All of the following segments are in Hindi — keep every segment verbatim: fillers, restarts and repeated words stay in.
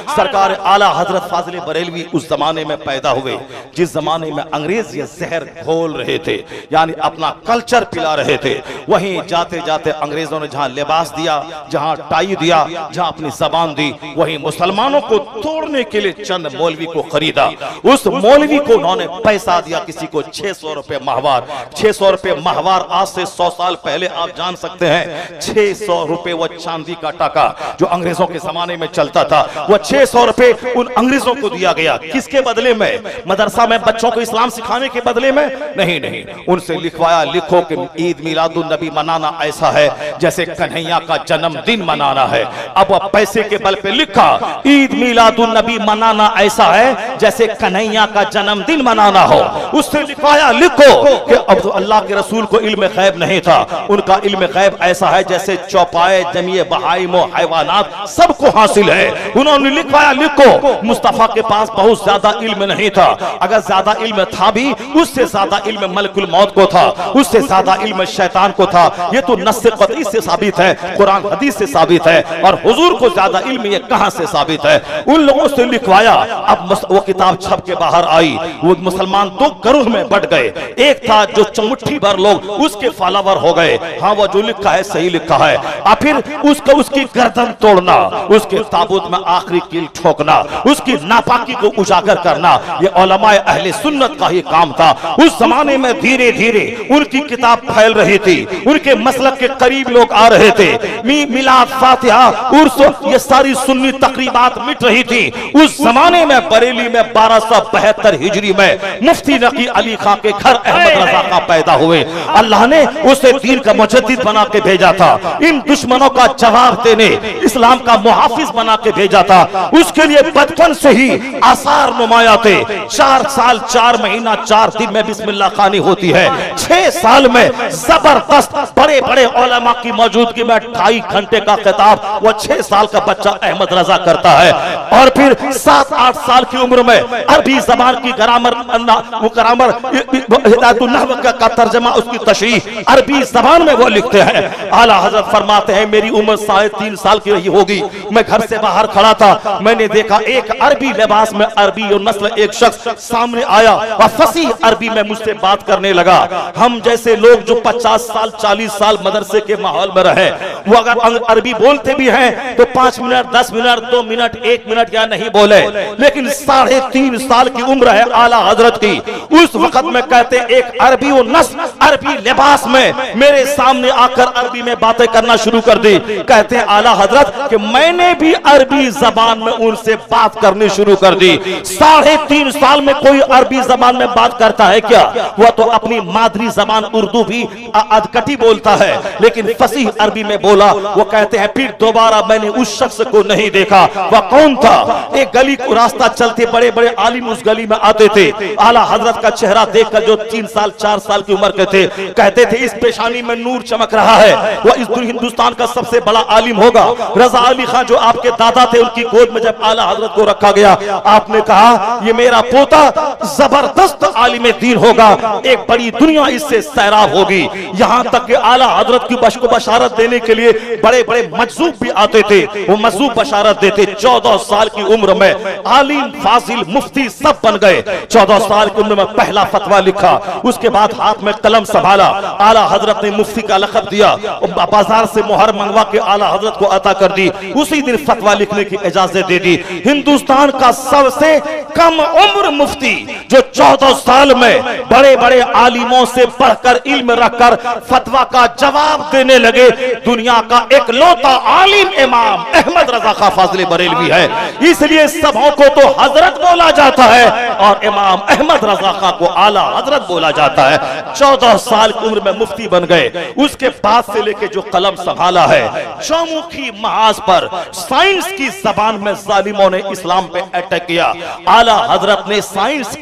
सरकार आला हजरत फाजिल बरेलवी उस जमाने में पैदा हुए जिस जमाने में अंग्रेज ये जहर घोल रहे थे, यानी अपना कल्चर पिला रहे थे। वहीं जाते जाते अंग्रेजों ने जहां लिबास दिया, जहां टाई दिया, जहां अपनी जबान दी, वहीं मुसलमानों को तोड़ने के लिए चंद मौलवी को खरीदा। उस मौलवी को उन्होंने पैसा दिया, किसी को छह सौ रुपए माहवार। छह सौ रुपए माहवार आज से सौ साल पहले आप जान सकते हैं, छह सौ रुपए वो चांदी का टाका जो अंग्रेजों के जमाने में चलता था, वो छह सौ रुपए उन अंग्रेजों को दिया गया। किसके बदले में? मदरसा में बच्चों को इस्लाम सिखाने के बदले में? नहीं नहीं, उनसे लिखवाया, लिखो कि ईद मिलादुन नबी मनाना ऐसा है जैसे कन्हैया का जन्मदिन मनाना है। अब वह पैसे के बल पे लिखा, ईद मिलादुन नबी मनाना ऐसा है जैसे कन्हैया का जन्मदिन मनाना हो। उससे लिखवाया, लिखो कि अब तो अल्लाह के रसूल को इल्म गैब नहीं था, उनका इल्म गैब ऐसा है जैसे चौपाए जमीए बहाइम व हैवानात सबको हासिल है। उन्होंने लिखवाया, लिखो मुस्तफा के पास बहुत ज्यादा इल्म नहीं था, अगर ज्यादा इल्म था भी उससे ज्यादा इल्म मलकुल मौत को था, उससे ज्यादा इल्म शैतान को था। ये तो नस्स क़तई से साबित है, कुरान हदीस से साबित है, और हुजूर को ज्यादा इल्म ये कहां से साबित है? उन लोगों से लिखवाया। अब वो किताब छप के बाहर आई, वो मुसलमान दो गिरोह में बट गए। एक था जो चमुट्ठी भर लोग उसके फॉलोवर हो गए, हाँ वो जो लिखा है सही लिखा है, और फिर उसको उसकी गर्दन तोड़ना, उसके ताबूत में आखिरी कील ठोकना, उसकी नापाकी को उजागर करना, ये उलमाए अहले सुन्नत का ही काम था। उस जमाने में धीरे धीरे उनकी किताब फैल रही थी, उनके मसलक के करीब लोग आ रहे थे। मी मिलाद फातिहा उर्स ये सारी सुन्नी तकरीबात मिट रही थी। उस जमाने में बरेली में बारह सौ बहत्तर हिजरी में मुफ्ती नकी अली खां के घर अहमद रजा खां पैदा हुए। अल्लाह ने उसे दीन का मुजद्दिद बना के भेजा था, इन दुश्मनों का जवाब देने इस्लाम का मुहाफिज बना के भेजा था। उसके लिए बचपन से ही आसार नुमाया थे। चार साल चार महीना चार दिन में बिस्मिल्लाह खानी होती है। छह साल में जबरदस्त बड़े बड़े उलमा की मौजूदगी में ढाई घंटे का खिताब वो छह साल का बच्चा अहमद रजा करता है। और फिर सात आठ साल की उम्र में अरबी जबान की ग्रामर वो ग्रामर हिदायतुन्नहव का तर्जमा उसकी तशरीह अरबी जबान में वो लिखते हैं। आला हजरत फरमाते हैं मेरी उम्र साढ़े तीन साल की रही होगी, मैं घर से बाहर खड़ा था, मैंने देखा एक अरबी लिबास में अरबी और नस्ल एक शख्स सामने आया और फसीह अरबी में मुझसे बात करने लगा। हम जैसे लोग जो पचास साल चालीस साल मदरसे के माहौल में रहे, वो अगर अरबी बोलते भी हैं तो पांच मिनट दस मिनट दो मिनट एक मिनट या नहीं बोले, लेकिन साढ़े तीन साल की उम्र है आला हजरत की। उस वक्त में कहते एक अरबी और नस्ल अरबी लिबास में मेरे सामने आकर अरबी में बातें करना शुरू कर दी। कहते हैं आला हजरत कि मैंने भी अरबी जबान में उनसे बात करनी शुरू कर दी। साढ़े तीन साल में कोई अरबी जबान में बात करता है क्या? वह तो अपनी मादरी जबान उर्दू भी अधकटी बोलता है, लेकिन फसीह अरबी में बोला। वो कहते हैं फिर दोबारा मैंने उस शख्स को नहीं देखा। वह कौन था? एक गली को रास्ता चलते बड़े बड़े आलिम उस गली में आते थे। आला हजरत का चेहरा देखकर जो तीन साल चार साल की उम्र के थे, कहते थे इस पेशानी में नूर चमक रहा है, वह इस हिंदुस्तान का सबसे बड़ा आलिम होगा। रजा अली खान जो आपके दादा थे, उनकी गोद में जब आला हजरत को रखा गया, आपने कहा ये मेरा पोता जबरदस्त आलिम दीन होगा, एक बड़ी दुनिया इससे सैराब होगी। यहाँ तक कि आला हजरत की बश को बशारत देने के लिए बड़े बड़े मजसूब भी आते थे, वो मजसूब बशारत देते। चौदह साल की उम्र में आलिम फाजिल मुफ्ती सब बन गए। चौदह साल की उम्र में पहला फतवा लिखा, उसके बाद हाथ में कलम संभाला, आला हजरत ने मुफ्ती का लक़ब दिया, बाजार से मोहर मंगवा के आला हजरत को अता कर दी। उसी दिन फतवा लिखने की इजाजत दे दी। हिंदुस्तान का सबसे कम उम्र मुफ्ती जो चौदह साल में बड़े बड़े आलिमों से बढ़कर इल्म रखकर फतवा का जवाब देने लगे, दुनिया का एक लौता आलिम इमाम अहमद रजा खां फाजिल बरेलवी है। इसलिए सबों को तो हजरत बोला जाता है और इमाम अहमद रजा खां को आला हजरत बोला जाता है। चौदह साल की उम्र में मुफ्ती बन गए। उसके बाद से लेके जो कलम संभाला है, चौमुखी महाज पर साइंस की जबान में जालिमों ने इस्लाम पे अटैक किया। आला हजरत ने साइंस की जबान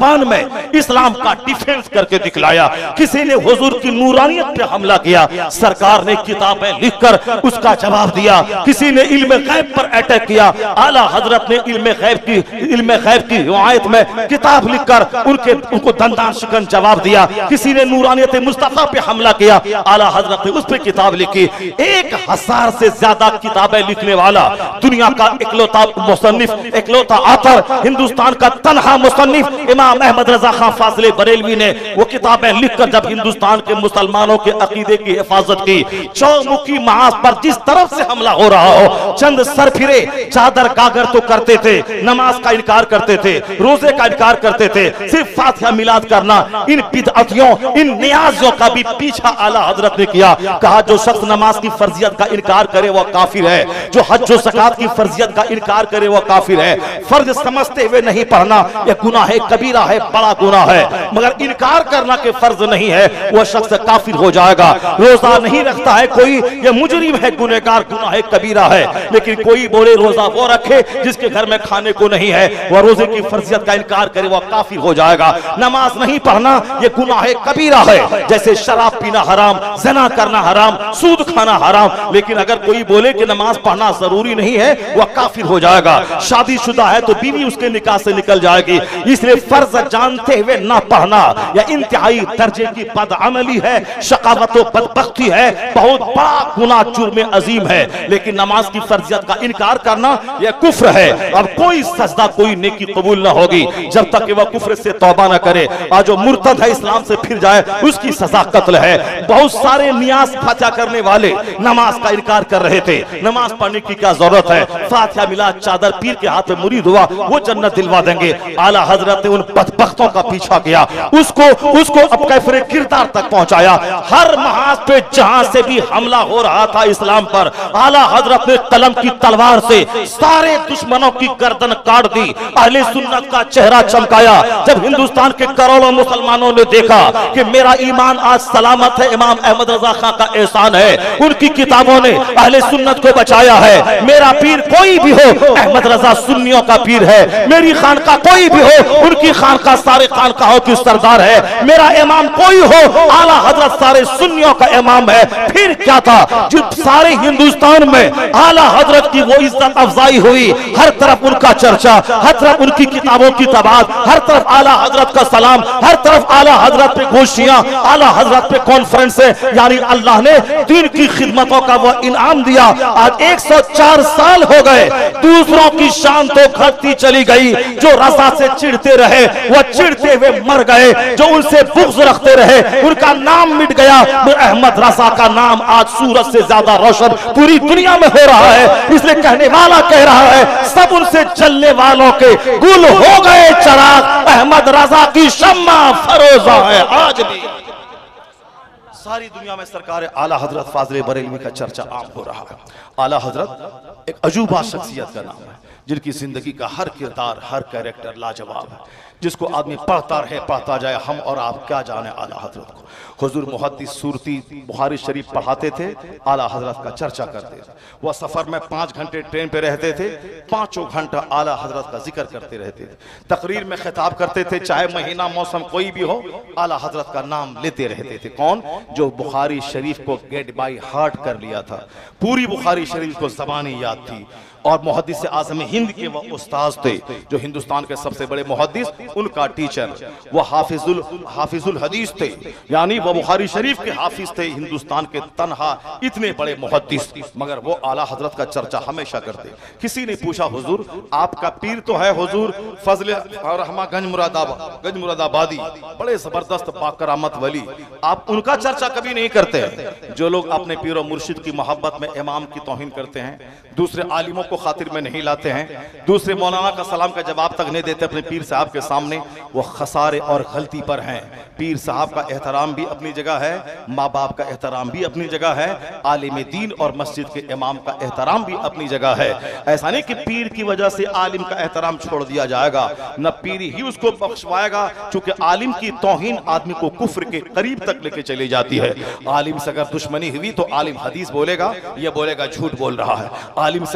जबान में इस्लाम का डिफेंस करके दिखलाया। किसी ने हुजूर की नूरानियत पे हमला किया, सरकार ने किताबें लिखकर उसका जवाब दिया। किसी ने इल्म गैब पर अटैक किया, आला हजरत ने इल्म गैब की इल्म गैब की रिवायत में किताब लिखकर उनके उनको दंदान शिकन जवाब दिया। किसी ने नूरानियत मुस्तफा पे हमला किया, आला हजरत ने उस पे किताब लिखी। एक हजार से ज्यादा किताबें लिखने वाला दुनिया का इकलौता मुसन्निफ, इकलौता आथर, हिंदुस्तान का तन्हा मुसन्निफ इमाम अहमद रजा खान फाजिल बरेलवी ने वो किताबें लिखकर जब हिंदुस्तान के मुसलमानों के अकीदे की हिफाजत की, चौमुखी महाज पर जिस तरफ से हमला हो रहा हो, चंद सरफिरे चादर कागर तो करते थे, नमाज का इनकार करते थे, रोजे का इनकार करते थे, सिर्फ फातिहा मिलाद करना, इन बिदअतियों इन नियाजियों का भी पीछा आला हजरत ने किया। कहा जो शख्स नमाज की फर्जियत का इनकार करे वह काफिर है, जो हज और ज़कात की फर्जियत का इनकार करे वह काफिर है। फर्ज समझते हुए नहीं पढ़ना यह गुनाह है, कबीरा है, बड़ा गुनाह है, मगर इनकार करना के फर्ज नहीं है वह शख्स काफिर हो जाएगा। रोजा नहीं रखता है कोई, यह मुजरिम है, गुनहगार, गुनाह है, कबीरा है। लेकिन कोई बोले रोजा वो रखे जिसके घर में खाने को नहीं है, वह रोजे की फर्जियत का इनकार करे वह काफिर हो जाएगा। नमाज नहीं पढ़ना यह गुनाह है, कबीरा है। जैसे शराब पीना हराम, ज़िना करना हराम, सूद खाना हराम। लेकिन अगर कोई बोले कि नमाज पढ़ना जरूरी नहीं है वह काफिर हो जाएगा। शादीशुदा है तो बीवी उसके निकाह से निकल जाएगी। इसलिए फर्ज जानते हुए ना पढ़ना यह इंतहाई दर्जे की बदअमली है, शकावत और बदबख्ती है, बहुत बड़ा गुनाह, जुर्म अजीम है। लेकिन नमाज की फर्जियत का इनकार करना यह कुफ्र है। अब कोई सजदा, कोई नेकी कबूल ना होगी जब तक कि वह कुफ्र से तौबा ना करे। और जो मुर्तद है, इस्लाम से फिर जाए, उसकी सजा कत्ल है। बहुत सारे नियाज फातिहा करने वाले नमाज का इनकार कर रहे थे। नमाज पढ़ने की क्या जरूरत है, फातिहा मिला चादर पीर के हाथ में मुरीद हुआ वो जन्नत दिलवा देंगे। आला हजरत ने उन बदबख्तों का पीछा किया, उसको उसको अब कैफरे किरदार तक पहुंचाया। हर महाज पे जहां से भी हमला हो रहा था इस्लाम पर, आला हजरत ने कलम की तलवार से सारे दुश्मनों की गर्दन काट दी, अहले सुन्नत का चेहरा चमकाया। जब हिंदुस्तान के करोड़ों मुसलमानों ने देखा कि मेरा ईमान आज सलामत है, इमाम अहमद रजा खां का एहसान है, उनकी किताबों ने अहले सुन्नत को बचाया है। मेरा पीर कोई भी हो, अहमद रजा सुन्नियों का पीर है। मेरी खानका कोई भी हो, उनकी खानका सारे खानकाहों की सरदार है। मेरा इमाम कोई हो, आला हजरत सारे सुन्नियों का इमाम है। फिर क्या था, जो सारे हिंदुस्तान में आला हजरत की वो इज्जत अफजाई हुई, हर तरफ उनका चर्चा, हर तरफ उनकी किताबों की तबाद, हर तरफ आला हजरत का सलाम, हर तरफ आला हजरत पे गोशियां, आला हजरत पे कॉन्फ्रेंस है। यानी अल्लाह ने दीन की खिदमतों का वो इनाम दिया। आज एक सौ चार साल हो गए, दूसरों की शान तो घटती चली गई। जो रजा से चिढ़ते रहे वो चिढ़ते हुए मर गए, जो उनसे बुग़्ज़ रखते रहे उनका नाम मिट गया। अहमद रजा का नाम आज सूरज से ज्यादा रोशन पूरी दुनिया में हो रहा है। इसलिए कहने वाला कह रहा है, सब उनसे चलने वालों के गुल हो गए चराग, अहमद रजा की शम्मा फरोजा है आज भी। सारी दुनिया में सरकार आला हजरत फाजिल बरेलवी का चर्चा आम हो रहा है। आला हजरत एक अजूबा शख्सियत का नाम है, जिनकी जिंदगी का हर किरदार, हर कैरेक्टर लाजवाब है, जिसको आदमी पढ़ता रहे, पढ़ता जाए। हम और आप क्या जाने आला हजरत को। हुजूर मुहद्दिस सूरती बुखारी शरीफ पढ़ाते थे, आला हजरत का चर्चा करते थे। वह सफर में पांच घंटे ट्रेन पे रहते थे, पांचों घंटा आला हजरत का जिक्र करते रहते थे। तकरीर में खिताब करते थे, चाहे महीना मौसम कोई भी हो, आला हजरत का नाम लेते रहते थे। कौन? जो बुखारी शरीफ को गेट बाई हार्ट कर लिया था, पूरी बुखारी शरीफ को ज़बानी याद थी। और मुहद्दिस आज़म हिंद के वह उस्ताद थे, जो हिंदुस्तान के सबसे बड़े मुहद्दिस, उनका टीचर वह हाफिजुल हाफिजुल हदीस थे, यानी वह बुखारी शरीफ के हाफिज थे, हिंदुस्तान के तन्हा इतने बड़े मुहद्दिस। मगर वो आला हजरत का चर्चा हमेशा करते। किसी ने पूछा, हुजूर आपका पीर तो है हुजूर फजल रहमा गंज मुरादाबाद गंज मुरादाबादी, बड़े जबरदस्त बाकरामत वली, आप उनका चर्चा कभी नहीं करते। जो लोग अपने पीर और मुर्शिद की मोहब्बत में इमाम की तौहीन करते हैं, दूसरे आलिमों को खातिर में नहीं लाते हैं, दूसरे मौलाना का सलाम का जवाब तक नहीं देते अपने पीर साहब के सामने, वो खसारे और गलती पर हैं। पीर साहब का एहतराम भी अपनी जगह है, माँ बाप का एहतराम भी अपनी जगह है, आलिम दीन और मस्जिद के इमाम का एहतराम भी अपनी जगह है। ऐसा नहीं कि पीर की वजह से आलिम का एहतराम छोड़ दिया जाएगा, न पीर ही उसको बख्शवाएगा, क्योंकि आलिम की तौहीन आदमी को कुफ्र के करीब तक लेके चली जाती है। आलिम से अगर दुश्मनी हुई तो आलिम हदीस बोलेगा, यह बोलेगा झूठ बोल रहा है। आलिम से अगर नफरत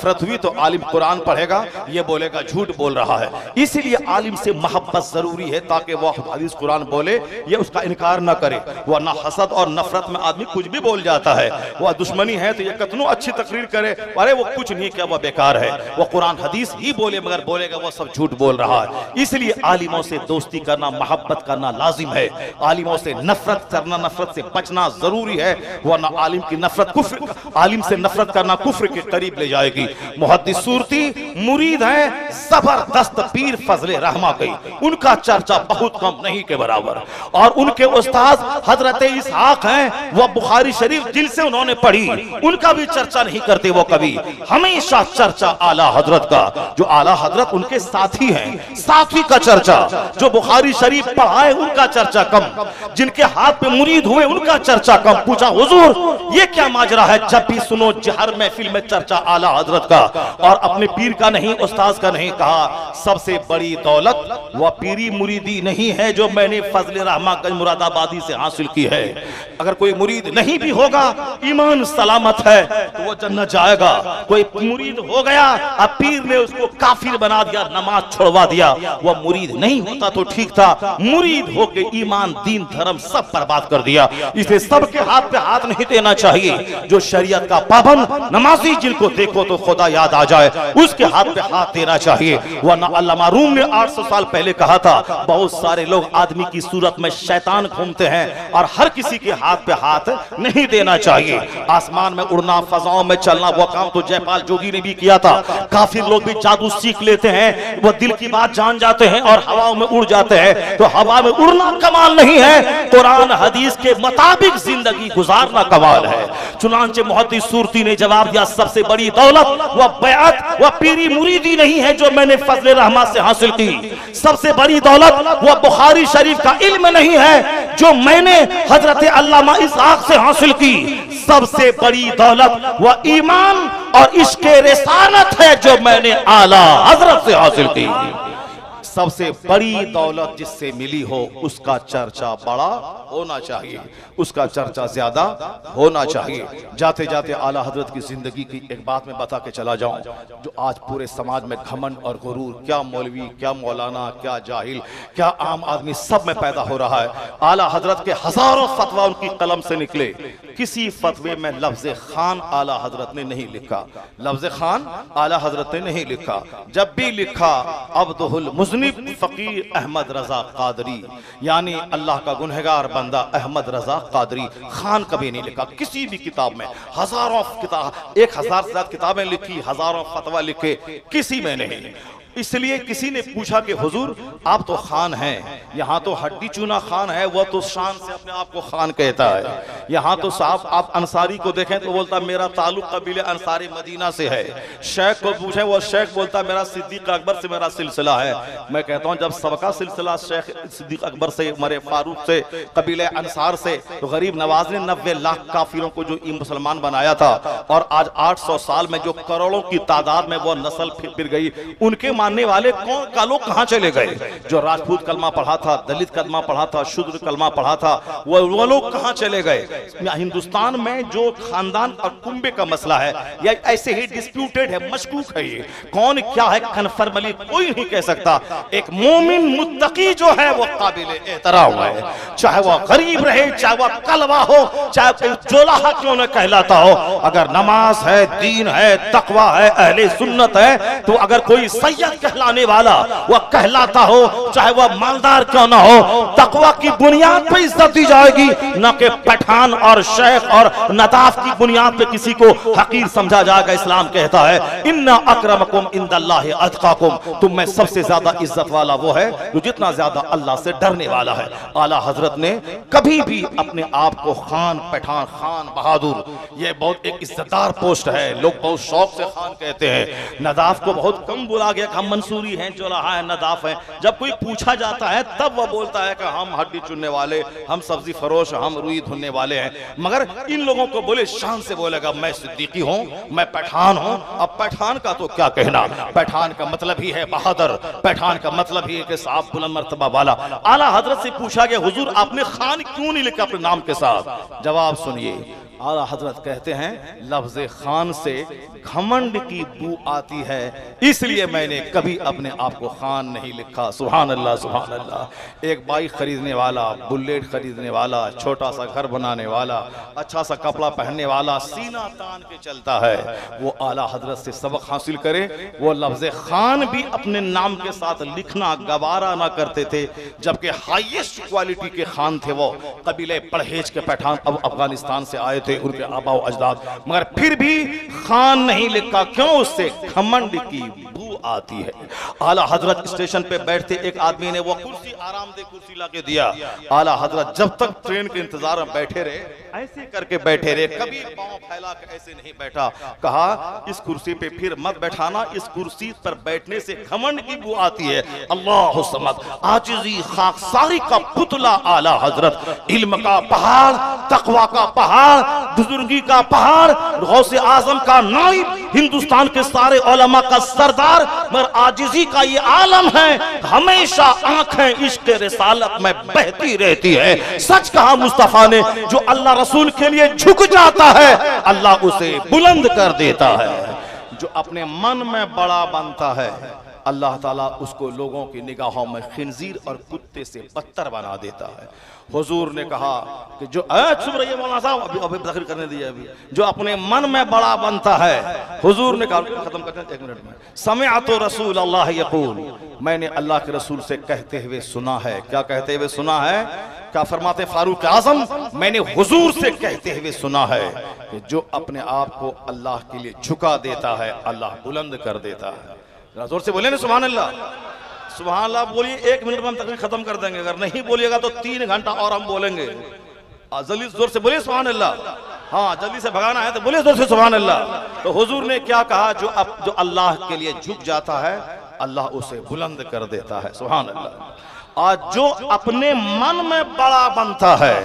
नफरत हुई तो आलिम कुरान पढ़ेगा, ये बोलेगा झूठ बोल रहा है। इसीलिए आलिम से मोहब्बत जरूरी है ताकि वह हदीस कुरान बोले, ये उसका इनकार ना करे। वरना हसद और नफरत में आदमी कुछ भी बोल जाता है। वह दुश्मनी है तो ये कितनों अच्छी तकरीर करे, अरे वो कुछ नहीं किया, वह बेकार है। वो कुरान हदीस ही बोले मगर बोलेगा वो सब झूठ बोल रहा है। इसलिए आलिमों से दोस्ती करना, मोहब्बत करना लाजिम है। आलिमों से नफरत करना, नफरत से बचना जरूरी है, वरना आलिम की नफरत कुफ्र, आलिम से नफरत करना कुफ्र के करीब ले जाएगी। मुहद्दिस सूरती मुरीद है जबरदस्त पीर फजले रहमा की, उनका चर्चा बहुत कम नहीं के बराबर। और उनके उस्ताद हजरत इसहाक हैं, वह बुखारी शरीफ दिल से उन्होंने पढ़ी, उनका भी चर्चा नहीं करते वो कभी। हमेशा चर्चा आला हजरत का, जो आला हजरत उनके साथी हैं, साथी का चर्चा। जो बुखारी शरीफ पढ़ाए उनका चर्चा कम, जिनके हाथ पे मुरीद हुए उनका चर्चा कम। पूछा हुजूर ये क्या माजरा है, जब भी सुनो हर महफिल में चर्चा आला हजरत का और अपने पीर का नहीं, उस्ताद का नहीं। कहा सबसे बड़ी दौलत वह पीरी मुरीदी नहीं है जो मैंने फजल रहमागंज मुरादाबादी से हासिल की है। अगर कोई मुरीद नहीं भी होगा, ईमान सलामत है तो वो जन्नत जाएगा। कोई मुरीद हो गया, अब पीर ने उसको काफिर बना दिया, नमाज छोड़वा दिया, वह मुरीद नहीं होता तो ठीक था। मुरीद होके ईमान, दीन, धर्म सब बर्बाद कर दिया। इसलिए सबके हाथ पे हाथ नहीं देना चाहिए। जो शरीयत का पाबंद नमाजी, जिनको देखो तो खुदा याद आ जाए, उसके हाथ पे हाथ देना चाहिए। वरना अल्लामा रूम ने आठ सौ साल पहले कहा था, बहुत सारे लोग आदमी की सूरत में शैतान घूमते हैं और हर किसी के हाथ पे हाथ नहीं देना चाहिए। आसमान में उड़ना, फजाओं में चलना, वो काम तो जयपाल जोगी ने भी किया था। काफिर लोग भी जादू सीख लेते हैं, वो दिल की बात जान जाते हैं और हवाओं में उड़ जाते हैं। तो हवा में उड़ना कमाल नहीं है, कुरान हदीस के मुताबिक जिंदगी गुजारना कमाल है। चुनांचे मुहद्दिस सूरती ने जवाब दिया, सबसे बड़ी दौलत वह बैअत, वह पीरी मुरीदी नहीं है जो मैंने फजल रहमत से हासिल की। सबसे बड़ी दौलत वह बुखारी शरीफ का इल्म नहीं है जो मैंने हजरत अल्लामा इसहाक से हासिल की। सबसे बड़ी दौलत वह ईमान और इश्क़े रिसालत है जो मैंने आला हजरत से हासिल की। सबसे बड़ी दौलत जिससे मिली हो उसका चर्चा बड़ा होना चाहिए, उसका चर्चा ज्यादा होना चाहिए। जाते जाते आला हजरत की जिंदगी की एक बात मैं बता के चला जाऊं, जो आज पूरे समाज में घमंड और गुरूर, क्या मौलवी, क्या मौलाना, क्या जाहिल, क्या आम आदमी सब में पैदा हो रहा है। आला हजरत के हजारों फतवा उनकी कलम से निकले, किसी फतवे में लफ्ज खान आला हजरत ने नहीं लिखा, लफ्ज खान आला हजरत ने नहीं लिखा। जब भी लिखा अब्दुल मुज़निब फकीर अहमद रजा कादरी, यानी अल्लाह का गुनहगार बंदा अहमद रजा कादरी, खान कभी नहीं लिखा किसी भी किताब में। हजारों किताब, एक हजार से ज्यादा किताबें लिखी, हजारों फतवा लिखे, किसी में नहीं। इसलिए किसी ने पूछा कि हुजूर आप तो खान हैं, यहाँ तो हड्डी चूना खान है, वह तो शान से अपने आप को खान कहता है। यहाँ तो साहब आप अंसारी को देखें तो बोलता मेरा ताल्लुक कबीले अंसारी मदीना से है। शेख को पूछें, वो शेख बोलता मेरा सिद्दीक अकबर से मेरा सिलसिला है। मैं कहता हूँ जब सबका सिलसिला शेख सिद्दीक अकबर से, उमर फारूक से, कबीले अंसार से, तो गरीब नवाज ने नब्बे लाख काफिरों को जो मुसलमान बनाया था, और आज आठ सौ साल में जो करोड़ों की तादाद में वो नस्ल फिर गई, उनके मानने वाले कौन का लोग कहां चले गए? जो राजपूत कलमा पढ़ा था, दलित कलमा पढ़ा था, शूद्र कलमा पढ़ा था, वो वो लोग कहां चले गए? हिंदुस्तान में जो खानदान और कुंबे का मसला है, या ऐसे ही डिस्प्यूटेड है, मशकूक है। ये कौन क्या है कन्फर्मली कोई नहीं कह सकता। एक मोमिन मुत्तकी जो है वो काबिल एहतराम है, चाहे वह गरीब रहे, चाहे वह कलवा हो, चाहे जोलाहा क्यों न कहलाता हो। अगर नमाज है, दीन है, तकवा है, अहले सुन्नत है, तो अगर कोई सैयद कहलाने वाला वह कहलाता हो, चाहे वह मालदार क्यों ना हो, तकवा की बुनियाद पर इज्जत दी जाएगी, न कि पठान और शेख और नदाफ की बुनियाद पे किसी को हकीर समझा जाएगा। इस्लाम कहता है इन्ना अक्रमकुम इंदल्लाहि अतकाकुम, तुम में सबसे ज्यादा इज्जत वाला वो है जो जितना ज्यादा अल्लाह से डरने वाला है। आला हजरत ने कभी भी अपने आप को खान, पठान, खान बहादुर, ये बहुत एक इज्जतदार पोस्ट है, लोग बहुत शौक से खान कहते हैं। नदाफ को बहुत कम बोला गया, हम मंसूरी हैं, जोलाहा है, नदाफ है। जब कोई पूछा जाता है तब वह बोलता है कि हम हड्डी चुनने वाले, हम सब्जी फरोश, हम रुई धुनने वाले हैं। मगर इन लोगों को बोले शान से बोलेगा मैं सिद्दीकी हूं, मैं पठान हूं। अब पठान का तो क्या कहना, पठान का मतलब ही है बहादुर, पठान का मतलब ही है कि साहब बुलंद मर्तबा वाला। आला हजरत से पूछा गया हुजूर आपने खान क्यों नहीं लिखा अपने नाम के साथ? जवाब सुनिए, आला हजरत कहते हैं लफ्ज़ खान से घमंड की बू आती है, इसलिए मैंने कभी अपने आप को खान नहीं लिखा। सुभान अल्लाह सुभान अल्लाह। एक बाइक खरीदने वाला, बुलेट खरीदने वाला, छोटा सा घर बनाने वाला, अच्छा सा कपड़ा पहनने वाला, सीना तान के चलता है, वो आला हजरत से सबक हासिल करे। वो लफ्ज़ खान भी अपने नाम के साथ लिखना गवारा ना करते थे, जबकि हाईएस्ट क्वालिटी के खान थे वो। कबीले परहेज के पठान अब अफगानिस्तान से आए थे, उनके आबा व अजदाद, मगर फिर भी खान नहीं लिखा। क्यों? उससे घमंड की बू आती है। आला हजरत स्टेशन पे बैठते, एक आदमी ने वो कुर्सी आरामदेह कुर्सी लाके दिया। आला हजरत जब तक ट्रेन के इंतजार में बैठे रहे, ऐसे करके बैठे रहे, कभी पांव फैला के ऐसे नहीं बैठा। कहा इस कुर्सी पे फिर मत बैठाना, इस कुर्सी पर बैठने से घमंड की बू आती है। अल्लाह समद, आजिज़ी खाकसारी का पुतला आला हजरत, इल्म का पहाड़, तकवा का पहाड़, बुजुर्गी का पहाड़, गौसे आजम का नाइब, हिंदुस्तान के सारे उलमा का सरदार, मगर आजिज़ी का ये आलम है। हमेशा आंखें इश्क रिसालत में बहती रहती है। सच कहा मुस्तफा ने, जो अल्लाह रसूल के लिए झुक जाता है अल्लाह उसे बुलंद कर देता है। जो अपने मन में बड़ा बनता है अल्लाह ताला उसको लोगों की निगाहों में खिंजीर और कुत्ते से बदतर बना देता है। हुजूर ने कहा कि जो चुप रहिए मौलाना साहब, अभी अभी तकरीर करने दिया, अभी जो अपने मन में बड़ा बनता है, हुजूर ने कहा, खत्म करते हैं एक मिनट में, समिअतु रसूल अल्लाह यक़ूल, मैंने अल्लाह के रसूल से कहते हुए सुना है। क्या कहते हुए सुना है? क्या फरमाते फारूक आजम, मैंने हुजूर से कहते हुए सुना है कि जो अपने आप को अल्लाह के लिए झुका देता है अल्लाह बुलंद कर देता है। जोर से बोले ना सुभान अल्लाह सुभान अल्लाह बोलिए। एक मिनट में हम तकरीर खत्म कर देंगे, अगर नहीं बोलिएगा तो तीन घंटा और हम बोलेंगे। जल्दी जोर से बोलिए सुभान अल्लाह। हाँ, जल्दी से भगाना है तो बोलिए जोर से सुभान अल्लाह। तो हुजूर ने क्या कहा? जो अब जो अल्लाह के लिए झुक जाता है अल्लाह उसे बुलंद कर देता है। सुभान अल्लाह। आज जो अपने मन में बड़ा बनता है,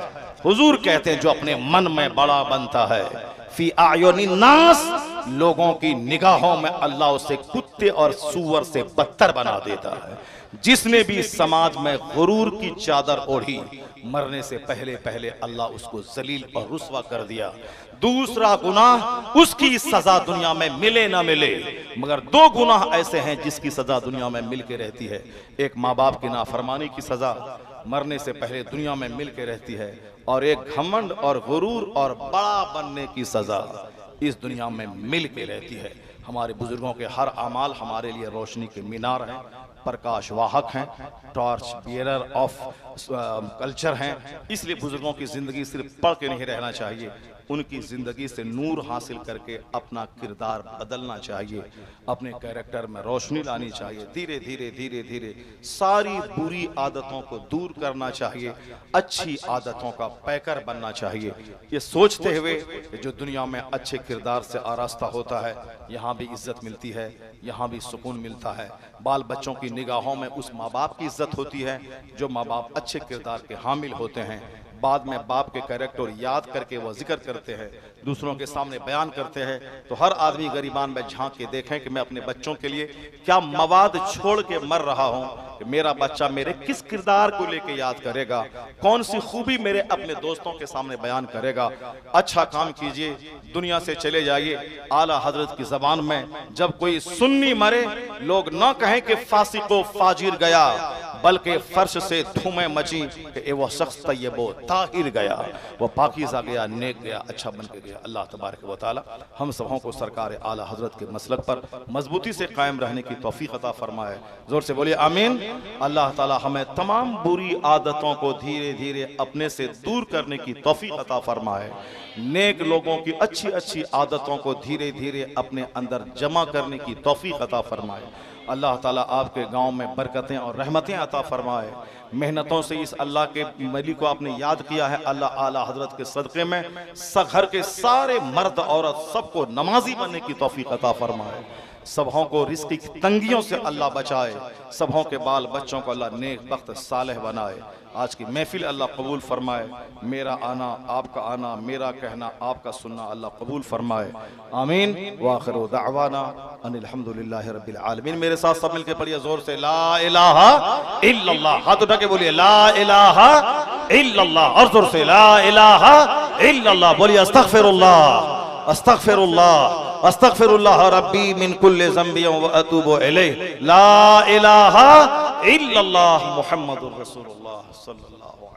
हुजूर कहते हैं जो अपने मन में बड़ा बनता है, फी आयुनि नास, लोगों की निगाहों में अल्लाह उसे कुत्ते और सूअर से बदतर बना देता है। जिसने भी समाज में गुरूर की चादर ओढ़ी, मरने से पहले पहले अल्लाह उसको जलील और रुस्वा कर दिया। दूसरा गुनाह, उसकी सजा दुनिया में मिले ना मिले, मगर दो गुनाह ऐसे हैं जिसकी सजा दुनिया में मिल के रहती है। एक माँ बाप की नाफरमानी की सजा मरने से पहले दुनिया में मिल के रहती है, और एक घमंड और गुरूर और बड़ा बनने की सजा इस दुनिया में मिल के रहती है। हमारे बुजुर्गों के हर अमाल हमारे लिए रोशनी के मीनार हैं, प्रकाश वाहक हैं, टॉर्च बियरर ऑफ कल्चर हैं। इसलिए बुजुर्गों की जिंदगी सिर्फ पढ़ के नहीं रहना चाहिए, उनकी जिंदगी से नूर हासिल करके अपना किरदार बदलना चाहिए, अपने कैरेक्टर में रोशनी लानी चाहिए। धीरे धीरे धीरे धीरे सारी बुरी आदतों को दूर करना चाहिए, अच्छी आदतों का पैकर बनना चाहिए। ये सोचते हुए कि जो दुनिया में अच्छे किरदार से आरास्ता होता है, यहाँ भी इज्जत मिलती है, यहाँ भी सुकून मिलता है। बाल बच्चों की निगाहों में उस माँ बाप की इज्जत होती है जो माँ बाप अच्छे किरदार के हामिल होते हैं। बाद में बाप के कैरेक्टर याद करके वो जिक्र करते हैं, दूसरों के सामने बयान करते हैं। तो हर आदमी गरीबान में झांक के देखें कि मैं अपने बच्चों के लिए क्या मवाद छोड़ के मर रहा हूँ, कि मेरा बच्चा मेरे किस किरदार को लेके याद करेगा, कौन सी खूबी मेरे अपने दोस्तों के सामने बयान करेगा। अच्छा काम कीजिए, दुनिया से चले जाइए। आला हजरत की जबान में जब कोई सुन्नी मरे, लोग न कहें कि फासिको फाजिर गया, बल्कि फर्श से धूमें मची कि वो शख्स तय्यबो ताहिर गया, वो पाकीज़ा गया, नेक गया, अच्छा बन के गया। अल्लाह तबारक व तआला हम सबों को सरकार आला हजरत के मसलक पर मजबूती से कायम रहने की तौफीक अता फरमाए। जोर से बोलिए आमीन। अल्लाह ताला हमें तमाम बुरी आदतों को धीरे धीरे अपने से दूर करने की तौफीक अता फरमाए। नेक लोगों की अच्छी अच्छी आदतों को धीरे धीरे अपने अंदर जमा करने की तौफीक अता फरमाए। अल्लाह ताला आपके गांव में बरकतें और रहमतें अता फरमाए। मेहनतों से इस अल्लाह के वली को आपने याद किया है, अल्लाह आला हजरत के सदक़े में घर के सारे मर्द औरत सबको नमाजी बनने की तौफीक अता फरमाए। सबों को रिज़्क़ की तंगियों से अल्लाह बचाए, सबों के बाल बच्चों को अल्लाह नेक बख्त सालेह बनाए। आज की महफिल अल्लाह कबूल फरमाए। मेरा आना आपका आना, मेरा कहना आपका सुनना अल्लाह कबूल फरमाए। आमीन। व आखिरु दअवाना अनिल हम्दुलिल्लाहि रब्बिल आलमीन। मेरे साथ सब मिलके पढ़िए जोर से, ला इलाहा इल्लल्लाह। हाथ उठा के बोलिए, ला इलाहा इल्लल्लाह। और जोर से, ला इलाहा इल्लल्लाह। बोलिए अस्तगफिरुल्लाह अस्तगफिरुल्लाह अस्तगफिरुल्लाह रब्बी मिन कुल्लि ज़ंबि व अतूबु इलैहि ला इलाहा इल्लल्लाह मुहम्मदुर रसूलुल्लाह सल्लल्लाहु अलैहि